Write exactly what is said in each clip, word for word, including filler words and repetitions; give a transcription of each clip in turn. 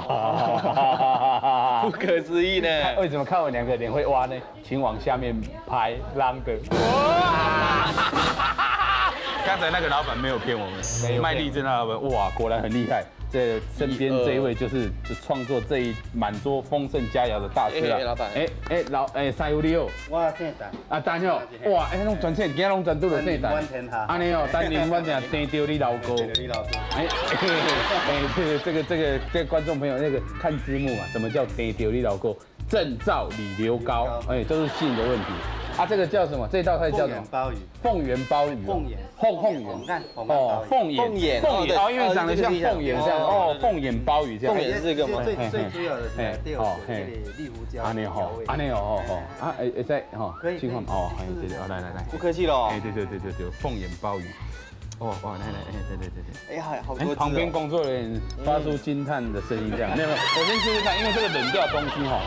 不可思议呢！ 为什么看我两个脸会挖呢？请往下面拍，浪的。刚才那个老板没有骗我们，麦丽珍老板，哇，果然很厉害。这身边这一位就是创作这一满桌丰盛佳肴的大师啊！ 老板， 哎哎老哎三有你哦， 我姓陈， 啊陈哦，哇，哎拢全称，今仔拢全都是姓陈。安尼哦，单年我正订到你老哥。 你老哥。 哎哎哎，这个这个这个这个观众朋友那个看字幕啊，什么叫订到你老哥？郑照李刘高，哎，都是姓的问题。啊，这个叫什么？这道菜叫什么？ 鲍鱼。 凤眼鲍鱼。 凤眼。 凤凤眼。哦，凤眼。凤眼。凤眼。哦，因为长得像凤眼这样。哦，凤眼鲍鱼这样。 凤眼是这个吗？ 最最主要的是第二个绿胡椒。 安尼吼，安尼哦哦啊，会会使吼，情况哦，对对，来来来， 不客气喽。 哎，对对对对对，凤眼鲍鱼。哦哇，来来，哎，对对对对。 哎呀，好多。 旁边工作人员发出惊叹的声音，这样。没有，我先试试看，因为这个冷掉东西哈。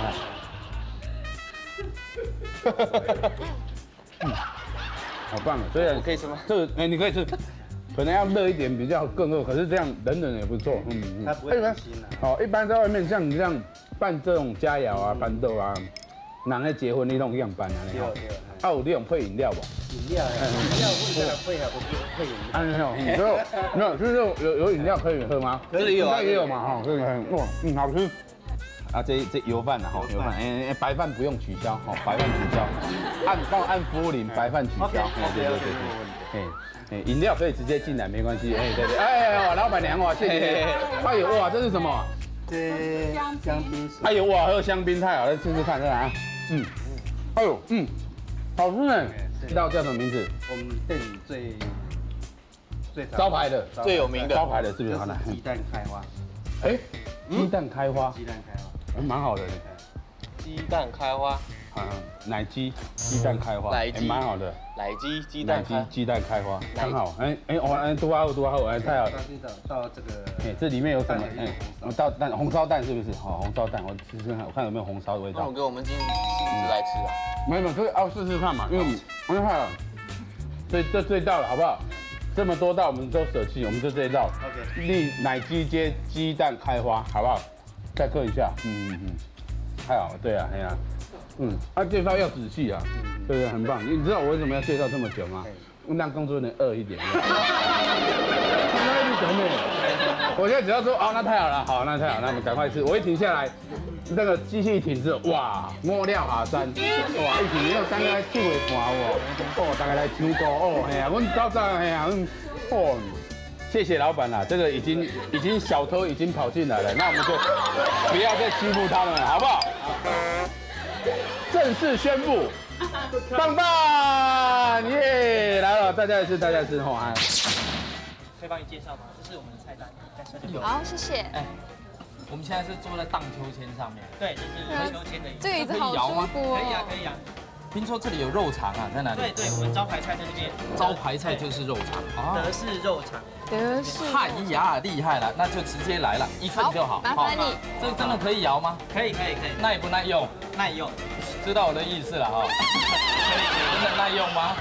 嗯，好棒啊！虽然我可以吃吗？ 这个哎，你可以吃，可能要热一点比较更热，可是这样冷冷也不错。嗯嗯。 它不会很腥啊。 哦，一般在外面像你这样办这种佳肴啊、办豆啊，人在结婚你弄样办啊？ 对对。 啊，有这种配饮料不？ 饮料，饮料不能配啊，不配饮料。 啊没有，没有，没有，就是有有饮料可以喝吗？ 这里有啊， 也有嘛哈，这个很哇，嗯，好吃。啊，这这油饭啊，哈，油饭，哎哎，白饭不用取消，哈，白饭取消，按帮我按服务铃，白饭取消，哎，对对对对，哎哎，饮料可以直接进来，没关系，哎对对，哎哇，老板娘哇，谢谢，哎呦哇，这是什么？ 这香槟水。 哎呦哇，喝香槟太好了，试试看，这啊，嗯，哎呦，嗯，好吃呢，这道叫什么名字？ 我们店里最最招牌的， 最有名的招牌的是不是？ 好来，鸡蛋开花。 哎，鸡蛋开花， 鸡蛋开花。 蛮好的， 鸡蛋开花， 嗯，奶鸡鸡蛋开花， 奶鸡蛮好的， 奶鸡鸡蛋鸡鸡蛋开花，很好，哎哎，我哎多好多好，哎太好了， 到这个， 哎这里面有什么？哎，到蛋红烧蛋是不是？好，红烧蛋，我试试看，我看有没有红烧的味道。 那我给我们今天亲自来吃啊？ 没有没有，这个要试试看嘛，因为我们看了，这这这道了好不好？这么多道我们都舍弃，我们就这一道。OK， 丽奶鸡街鸡蛋开花，好不好？再刻一下，嗯嗯嗯，太好了，对啊，哎呀，嗯，啊介绍要仔细啊，对不对？很棒。你知道我为什么要介绍这么久吗？让工作人员饿一点。那一直等你，我现在只要说哦，那太好了，好，那太好，那我们赶快吃。我一停下来，那个机器一停之后，哇，摸料下山，哇，一停，又刚刚手会寒哦，哦，大家来抢购哦，哎呀，阮早早哎呀，阮哦。谢谢老板啦，这个已经已经小偷已经跑进来了，那我们就不要再欺负他们了，好不好？正式宣布，棒棒耶！来了，大家吃，大家吃，吼啊！ 可以帮你介绍吗？这是我们的菜单，在这里有。 好，谢谢。 哎，我们现在是坐在荡秋千上面。对，就是秋千的椅子。 这个椅子好舒服哦。 可以啊，可以啊。听说这里有肉肠啊，在哪里？对对，我们招牌菜在这边。招牌菜就是肉肠啊，德式肉肠。 德式。 哎呀，厉害了，那就直接来了，一份就好。 麻烦你。 这个真的可以摇吗？可以可以可以。耐不耐用？耐用。知道我的意思了哈。可以可以。真的耐用吗？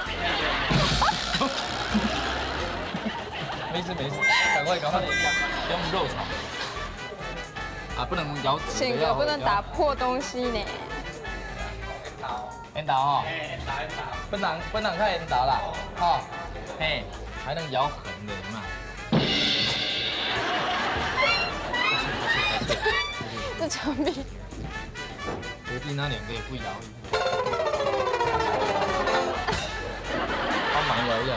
没事没事，赶快赶快用肉肠。啊，不能摇。 请哥不能打破东西呢。 烟倒哦，烟倒烟倒，不能不能太烟倒啦，哦，嘿，还能摇横的嘛？ 这墙壁， 隔壁那两个也不摇，他蛮摇的，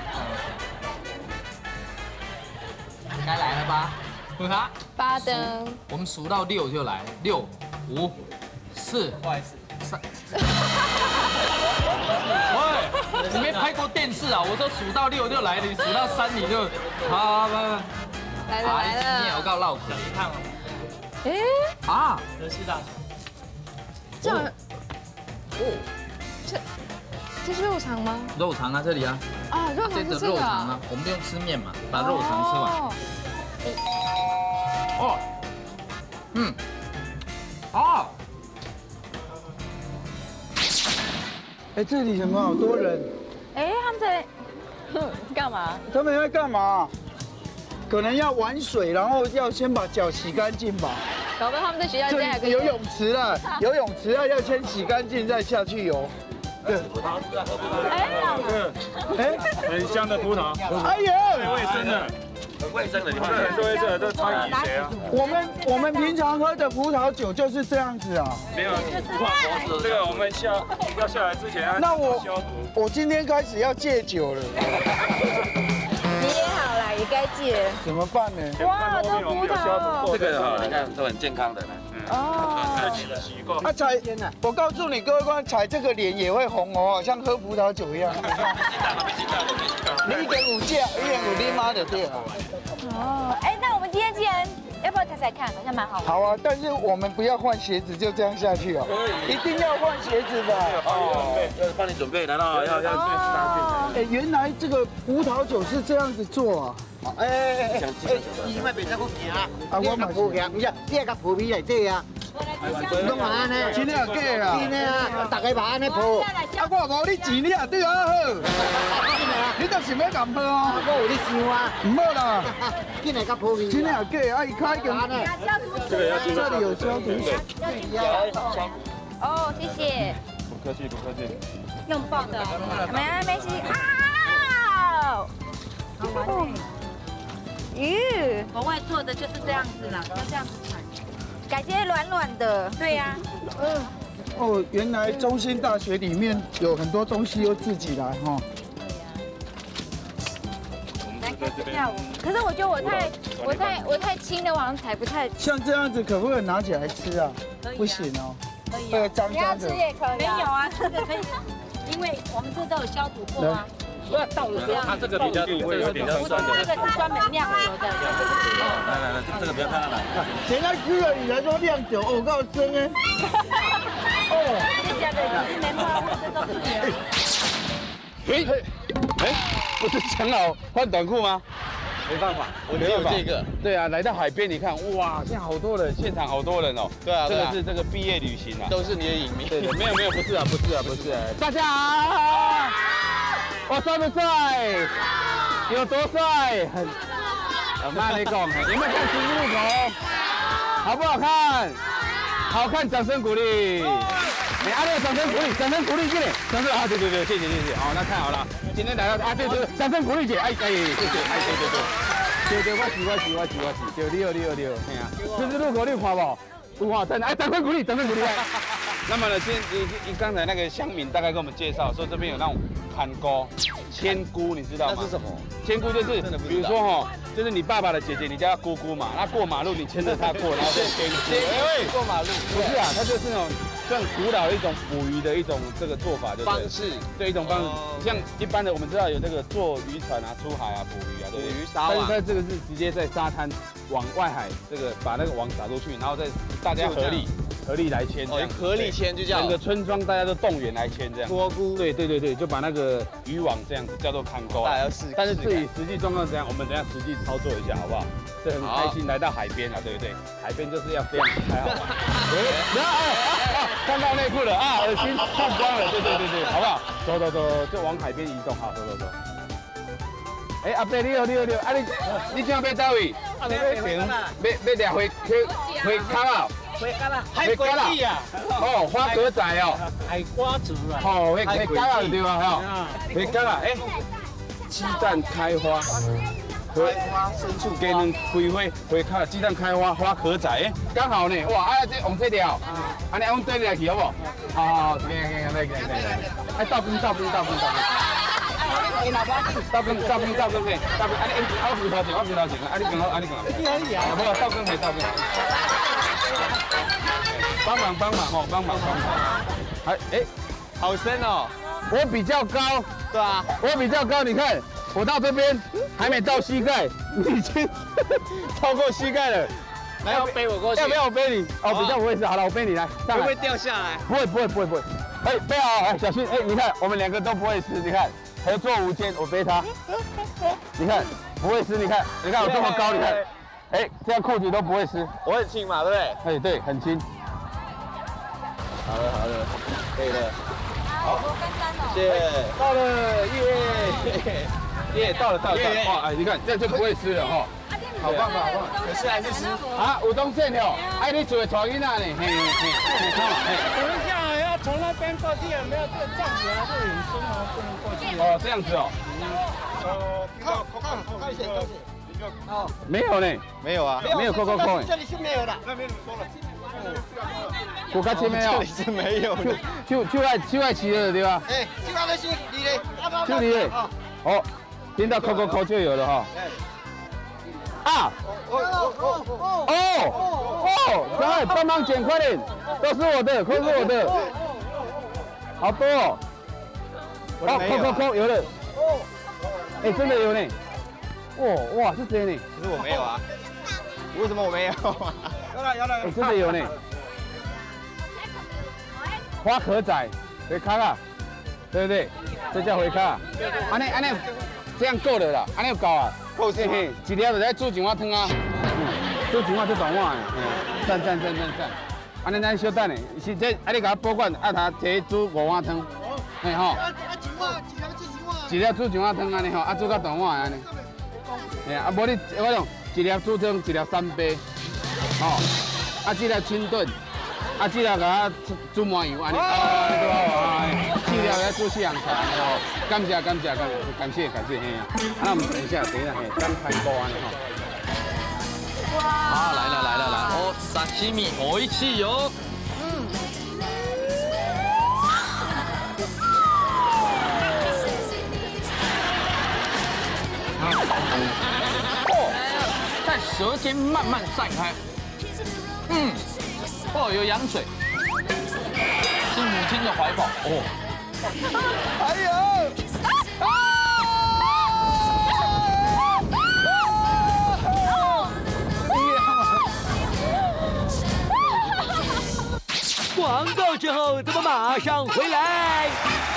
该来了吧？啊， 八灯， 我们数到六就来，六五四，不好意思。喂，你没拍过电视啊？我说数到六就来了，你数到三你就，好，来了来了， 你也要告绕口。一趟哦。 哎啊， 德式大肠。这样，哦，这这是肉肠吗？ 肉肠啊，这里啊。 啊，肉肠是这个啊。 我们不用吃面嘛，把肉肠吃完。哦，嗯，啊。 哎，这里怎么好多人？ 哎，他们在干嘛？ 他们在干嘛？可能要玩水，然后要先把脚洗干净吧。 搞不好他们在学校这现在还可以有泳池了，游泳池啊，要先洗干净再下去游。对， 哎， 哎， 很香的葡萄， 哎呀， 最卫生的， 很卫生的，你看， 最卫生的，这超级谁啊？ 我们我们平常喝的葡萄酒就是这样子啊。 没有，这个我们下要下来之前要那我消毒。 我今天开始要戒酒了， 你也好啦，也该戒了。 怎么办呢？ 哇，这葡萄， 这个好，你看都很健康的呢。 哦， 习惯。 啊，采，我告诉你各位观众，采这个脸也会红哦，像喝葡萄酒一样。你一点五戒，一点五你妈的对啊。 哦，哎，那我们今天既然要不要踩踩看？好像蛮好玩。 好啊，但是我们不要换鞋子，就这样下去哦。一定要换鞋子吧？ 哦，要帮你准备，难道要要去杀哎，原来这个葡萄酒是这样子做啊。 哎哎哎哎，伊卖袂使好行啊！ 啊，我嘛好行，唔是，你系甲泡米内底啊？拢嘛安尼， 真的假啊？ 真的啊，大家嘛安尼泡。 啊，我无你钱，你也对我好。你都想要咁喝哦？ 我有你想啊， 唔好啦， 紧来甲泡米。 真的假？啊，伊开个， 这个要进这里有消毒水。 哦，谢谢。 不客气，不客气。 用爆的， 没没事啊。哦，咦， 国外做的就是这样子啦，要这样子踩。 感觉软软的。 对呀， 嗯。哦，原来中兴大学里面有很多东西都自己来哈。 来开始跳舞。 可是我觉得我太我太我太轻的，往踩不太。 像这样子可不可以拿起来吃啊？不行哦， 可以会脏你要脏的。 吃也可以。 没有啊，这个可以，因为我们这都有消毒过啊。不要倒了这样。 它这个比较，这个比较不是，这个是专门酿酒的。 来来来，这个不要看到来。 人家吃了你才说酿酒，我告诉你哎。哦。 这家的是棉花，这都是棉。 哎哎，不是讲好换短裤吗？ 没办法，我只有这个。 对啊，来到海边，你看，哇，现在好多人，现场好多人哦。 对啊， 这个是这个毕业旅行啊。 都是你的影迷。 对对，没有没有，不是啊，不是啊，不是啊。大家好，我帅不帅？有多帅？很。我慢你讲，有没有看十字路口？好不好看？好看，掌声鼓励。你阿六，掌声鼓励，掌声鼓励，谢谢，掌声啊！对对对，谢谢谢谢。好，那看好了，今天来到啊，对对，掌声鼓励姐，哎哎，谢谢，哎对对对，对对，我是我是我是我是，对你好你好你好，嘿啊，十字路口你有看不？有看，真的，哎，掌声鼓励，掌声鼓励。那么呢，先你你刚才那个乡民大概跟我们介绍说，这边有那种盘菇、千菇，你知道吗？ 那是什么？ 千菇就是，比如说哈，就是你爸爸的姐姐，你叫她姑姑嘛，那过马路你牵着她过，然后再牵菇。 哎，过马路。 不是啊，它就是那种算古老的一种捕鱼的一种这个做法，就是方式， 对一种方式。像一般的我们知道有这个坐渔船啊、出海啊、捕鱼啊，对不对？ 捕鱼撒网。 但是它这个是直接在沙滩往外海这个把那个网撒出去，然后再大家合力合力来牵，这样合力牵就叫整个村庄大家都动员来牵这样。 摸菇。 对对对对，就把那个渔网这样子叫做看钩。 大家要试。 但是至于实际状况怎样，我们等下实际操作一下好不好？这很开心来到海边啊，对不对？海边就是要这样才好玩。然后哎，看到内裤了啊，恶心看光了，对对对对，好不好？走走走，就往海边移动，好，走走走。哎，阿伯你好你好你好，啊你你今要到位？啊，你要停，要要俩回去回卡啊？ 回家啦， 回家啦！哦，花蛤仔哦， 海瓜子啊， 哦，回回家啦对吧？哈，回家啦，哎，鸡蛋开花。开花深处给人开花，花卡鸡蛋开花，花壳仔，哎，刚好呢，哇，啊这往这条，啊你往对面去好不好？好好好，来来来来来，哎倒冰倒冰倒冰倒冰，倒冰倒冰倒冰嘿，倒冰，啊你我葡萄钱我葡萄钱，啊你讲好啊你讲好，不好倒冰嘿倒冰，帮忙帮忙哦帮忙帮忙，哎哎， 好深哦， 我比较高， 对啊， 我比较高，你看。我到这边还没到膝盖，你已经超过膝盖了。 来，要背我过去？ 要不要我背你？哦，比较不会是。好了，我背你来。 会不会掉下来？ 不会，不会，不会，不会。哎，背好，哎，小心。哎，你看，我们两个都不会湿。你看，合作无间，我背他。你看，不会湿。你看，你看我这么高，你看。哎，这样裤子都不会湿。 我很轻嘛，对不对？ 哎，对，很轻。 好了，好了，可以了。 好，多干干哦。 谢谢。到了，耶！ 耶，到了到了，哇，哎，你看这样就不会湿了哈。 啊，你唔好棒好棒，可是还是吃。 啊，有东西哦，哎，你做带囡仔呢？嘿嘿嘿，嘿。 等一下要从那边过去，有没有这个站起来会很深哦，不能过去。 哦，这样子哦。 哦，靠靠靠一些靠一些。 哦，没有呢， 没有啊， 没有扣扣扣。 这里是没有的。 那边怎么说了？ 我较前面哦， 这里是没有的。 手手爱手爱骑的对吧？ 哎，这个是你的， 就你的。哦，听到扣扣扣就有了哈。啊！哦哦哦哦哦！赶快帮忙捡，快点，都是我的，都是我的，好多哦。哦，扣扣扣有了。哦。哎，真的有呢。哦哇，是真的。 可是我没有啊。为什么我没有？有了有了。 哎，真的有呢。花壳仔，回卡啦，对不对？这叫回卡。安尼安尼，这样够了啦，安尼有够啊。够是嘿，一粒就在煮一碗汤啊。嗯，煮一碗这大碗的，嘿，赞赞赞赞赞。安尼咱小等的，是这啊你甲我保管，啊他提煮五碗汤，嘿吼。啊一碗，一粒煮一碗。一粒煮一碗汤安尼吼，啊煮到大碗的安尼。嘿啊，无你我讲一粒煮汤，一粒三杯，吼，啊这粒清炖。啊，这条给它煮麻油，安尼，啊，你多好啊！这条来做西洋菜，哦，感谢感谢感谢感谢感谢嘿啊！那我们等一下，等一下嘿，刚开锅安尼哈。 哇！啊，来了来了来了，哦，沙西米，我一起哟。嗯。哦，在舌尖慢慢散开。嗯。哦，有羊水，是母亲的怀抱哦。 还有， 广告之后，咱们马上回来。